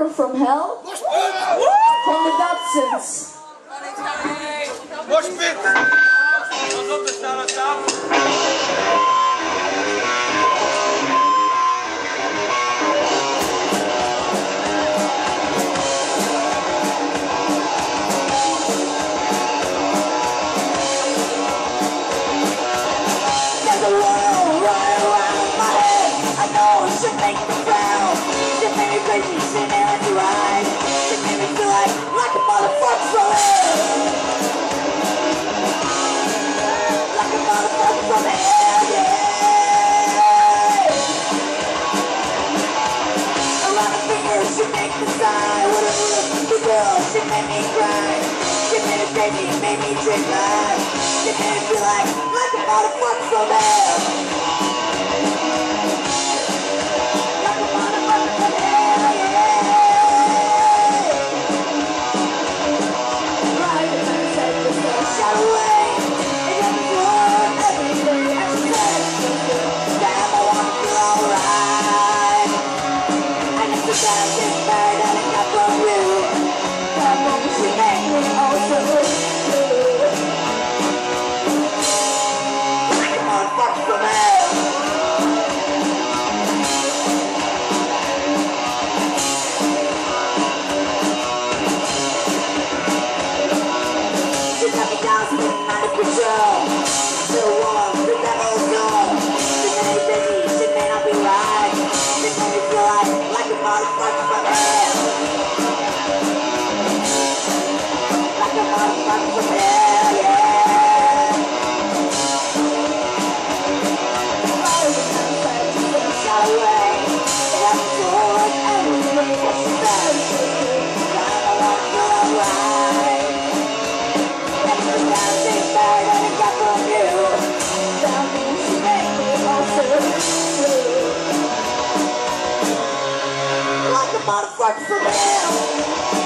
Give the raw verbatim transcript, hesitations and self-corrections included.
motherfucker from hell? From the Dutchens. Mosh pit! Pas op, er staan aan tafel. There's a world right around my head. I know it should make me proud. She made me crazy, she made me right. She made me feel like, like a motherfucker from hell. Like a motherfucker from hell, yeah. Around the fingers, she make me sigh. With a little girl, she made me cry. She made me crazy, made me drink life. She made me feel like, like a motherfucker from hell. Like a motherfucker from hell, yeah. Right as I said, the sun shot away. It got me doing everything I said. Damn, I wanna feel alright. And it's the best thing that I got from you. That moment she made me also blue. Like a motherfucker from hell. She got me down, spinning out of control. Still warm, the devil's gone. She made me busy, she may not be right. She made me feel like, like a motherfucker from hell. Like a motherfucker from hell, yeah. Right as I said, she took a shot away. It got me doing everything that she said. Time I wanna feel alright. And it's the best thing that I got from you. That means she made me also blue. Like a motherfucker from hell.